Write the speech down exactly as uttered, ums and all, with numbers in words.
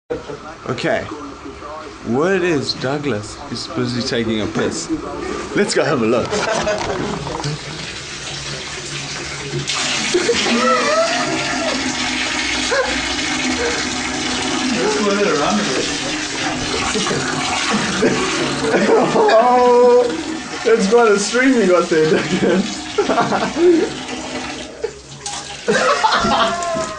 Okay. Word is Douglas is busy taking a piss. Let's go have a look. Oh, that's quite a stream you got there, Douglas.